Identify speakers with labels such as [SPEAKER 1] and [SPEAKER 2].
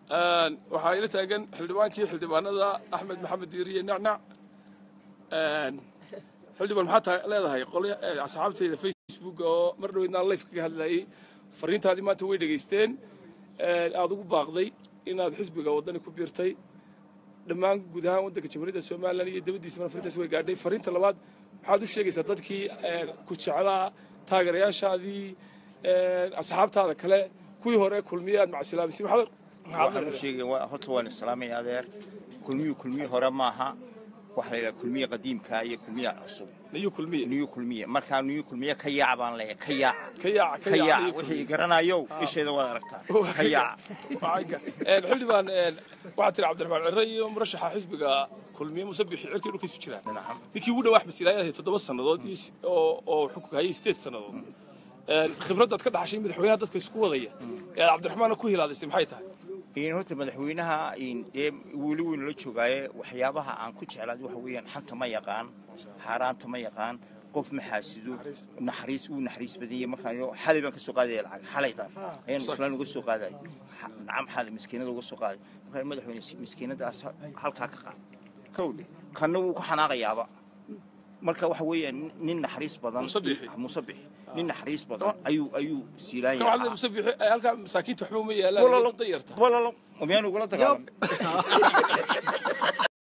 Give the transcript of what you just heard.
[SPEAKER 1] waxaa ila taagan xildhibaanada Axmed Maxamed Diiriye Nacnac xildhibaan maxaa leedahay asxaabtayda Facebook oo mar dhaweyna live kaga hadlayay fariintaadii maanta way dhageysteen aad ugu baaqday inaad xisbiga wadani ku biirtay dhammaan guud ahaan waddanka Jamhuuriyadda Soomaaliland iyo dibadiisa fariintaas way gaadhay fariinta labaad maxaad u sheegaysaa dadkii ku jeclaa taageerayaashaadii asxaabtaada kale kuwii hore kulmiyaad macsilaabisay
[SPEAKER 2] waxaan u sheegay horta waan islaamay adeer kulmiye hore maaha waxa la kulmiye qadiimka iyo kulmiye cusub niyu kulmiye marka niyu kulmiye ka yaabaan leeyahay ka yaac wixii garanayo isheeda wada aragtaa ka yaac
[SPEAKER 1] xildhibaan waxa tiri Cabdiraxmaan Cirre iyo murashaxa xisbiga kulmiye musabixi cirkii dhulkiisu jiraan ninkii ugu dhawax masiilayahay 7 sanadood oo xukunka hayay 8 sanadood khibradaad ka dhaxashay madaxweynaha dadka isku wadaya Cabdiraxmaan ku hilaadisay maxay tahay
[SPEAKER 2] horta madaxweynaha weli weyn la joogaaye waxyaabaha aan ku jeclaad waxa weeyaan xanta ma yaqaan xaaraanta ma yaqaan qof maxaasido naxariis badiyay markaan xalay baan ka soo qaaday lacag xalaydan ayaan islaan uga soo qaaday nacam xalay miskiinada uga soo qaaday markaan madaxweyne miskiinadaas halkaa ka qaad kowde kana uu ku xanaaqayaaba marka waxa weeyaan nin naxariis badan musabix nin naxariis badan ayuu siilaayay
[SPEAKER 1] waxa musabix halka masaakiinta waxba ma yeelaan
[SPEAKER 2] wala wamiyaan ugu la dagaalamay